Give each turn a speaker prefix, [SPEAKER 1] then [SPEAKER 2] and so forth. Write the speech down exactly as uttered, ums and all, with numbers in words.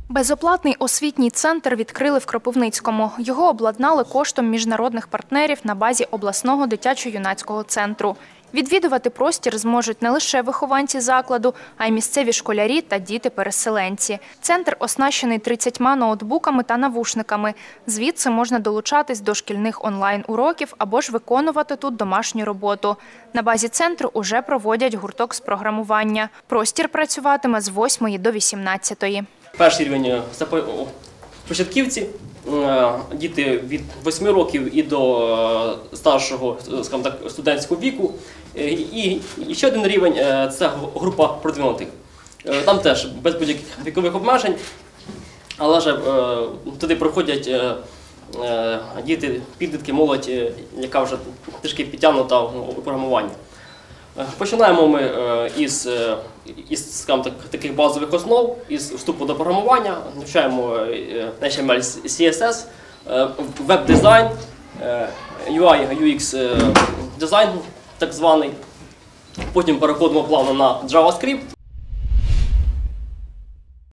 [SPEAKER 1] Безоплатний освітній центр відкрили в Кропивницькому. Його обладнали коштом міжнародних партнерів на базі обласного дитячо-юнацького центру. Відвідувати простір зможуть не лише вихованці закладу, а й місцеві школярі та діти-переселенці. Центр оснащений тридцятьма ноутбуками та навушниками. Звідси можна долучатись до шкільних онлайн-уроків або ж виконувати тут домашню роботу. На базі центру уже проводять гурток з програмування. Простір працюватиме з восьмої до вісімнадцятої.
[SPEAKER 2] Перший рівень – це початківці, діти від восьми років і до старшого, скажімо так, студентського віку. І ще один рівень – це група продвинутих. Там теж без будь-яких вікових обмежень, але ж туди проходять діти, підлітки, молодь, яка вже трішки підтягнута у програмуванні. Починаємо ми із, із скажімо так, таких базових основ, із вступу до програмування, навчаємо ейч ті ем ель, сі ес ес, веб-дизайн, ю ай, ю екс дизайн так званий. Потім переходимо плавно на JavaScript,